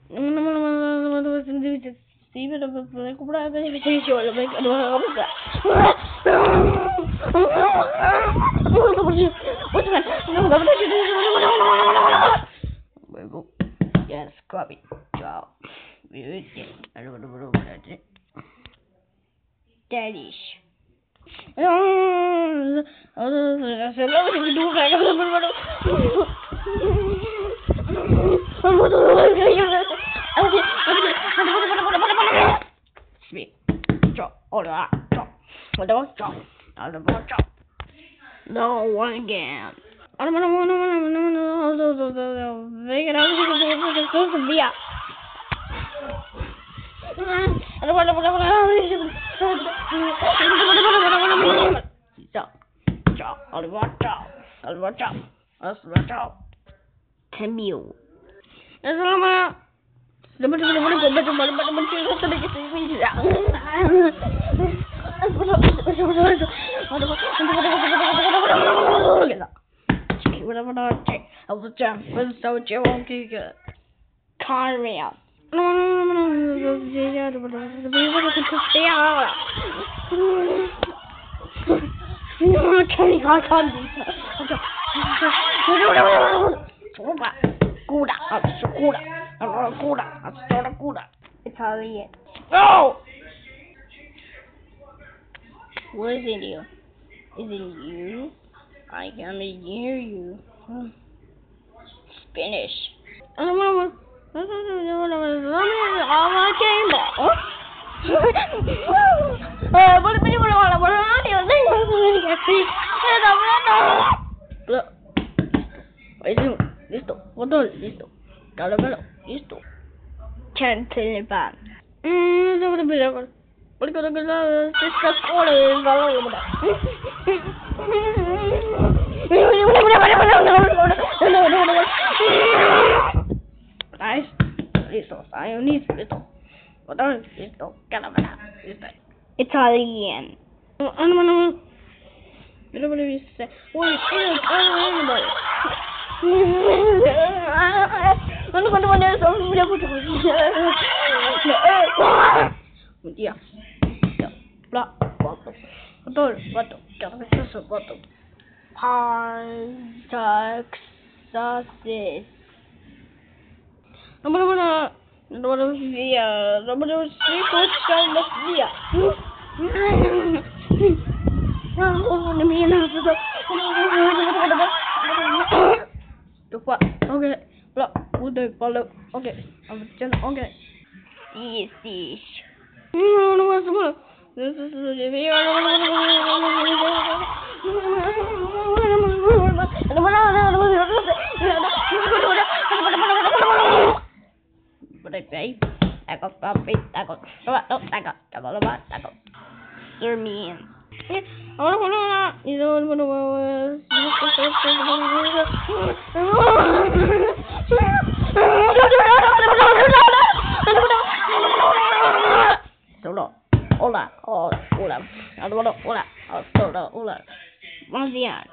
Yes, copy. Ciao. Daddies. Speak. Drop. Order. Drop. Drop. No one again. Camille. Conrail. Italian. Oh! What is it you? Is it you? I can hear you. Spanish. Listo. Botón. Listo. Caramelo. Listo. Cantilpan. Nice. Listo. Listo. Botón. Listo. Caramelo. Listo. Italian. Okay. Okay. Okay. Yes. Sermian. Solo. Hola. Hola. Buenos días.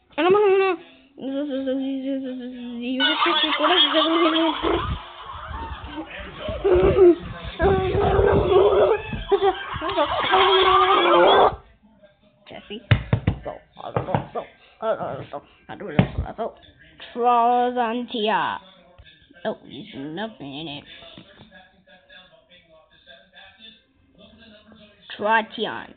Jesse. Trollzantia. Oh, there's nothing in it. Tratian.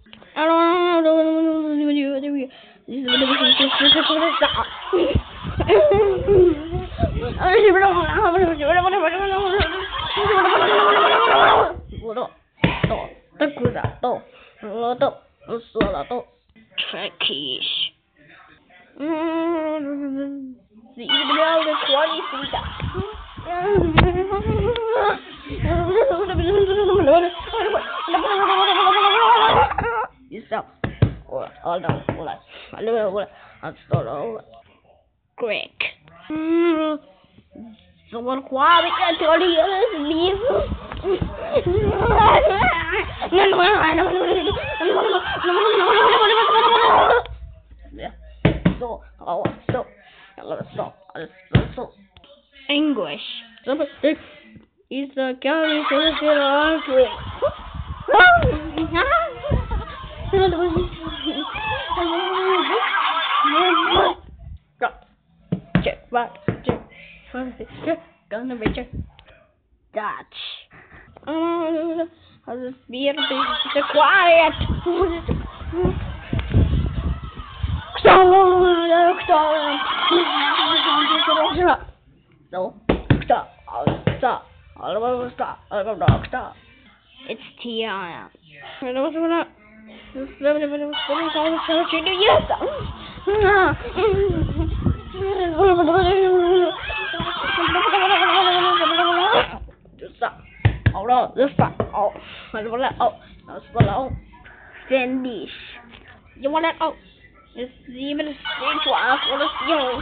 Turkish. Greek. Someone quiet and leave. English. Is the county social offering? Check, what? Check, gonna be check. Dutch. I'll just be quiet. No, stop. It's Tiana. Hold on, this time. Oh, I don't want that. Oh, that's what I send this. You want that? Oh, it's even a stage one for the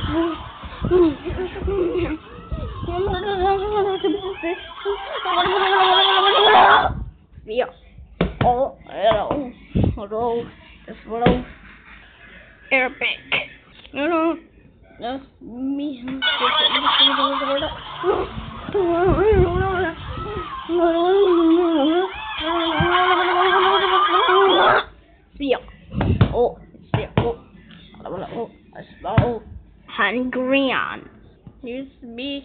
yeah. Oh, hello. That's what I Arabic. No, that's me. See oh, I smell hungry on. Use me,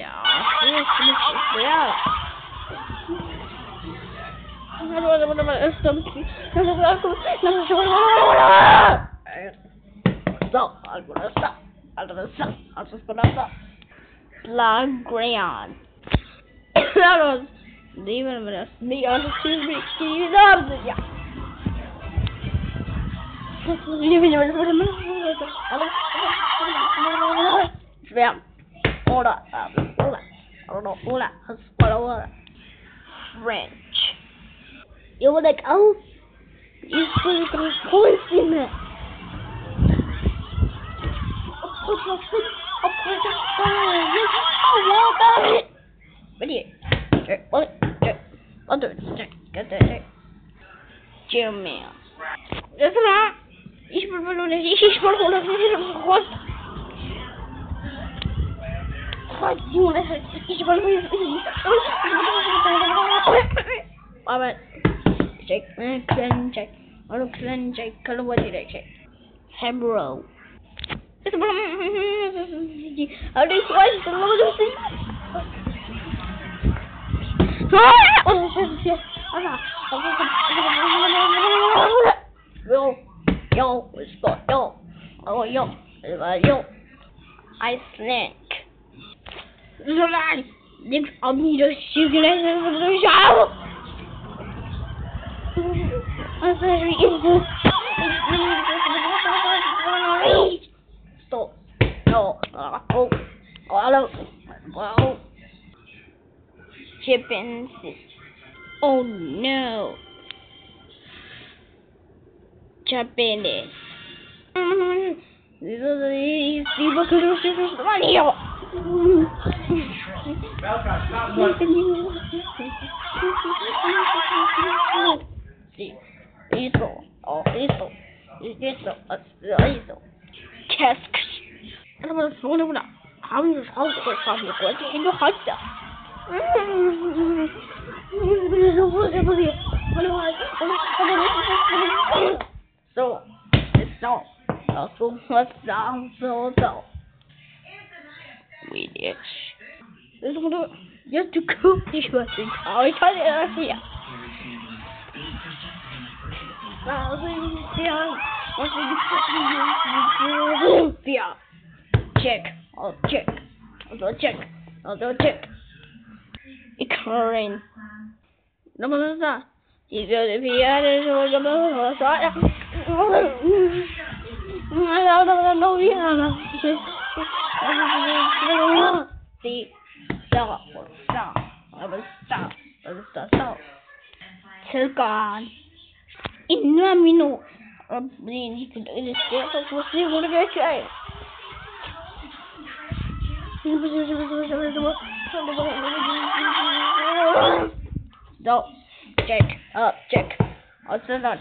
Stop. I'm gonna stop. Blood Grayon. That was leaving a minute. Me on the TV. You know it, yeah. Spam. Hola. French. You were like, oh, you're supposed to be poison it. Jimmy. Das war. Ich bin check. Hebro. I snake. I'll be the Stop. No. Hello. Chimpanzee. Oh no. Japanese. So, it's not. So. We did. This is what just to cook this one. I tell you here. Check. I'll check. Ignorant. No, he's going to be at it. Stop. Tilgan. Inamino. Check. Check.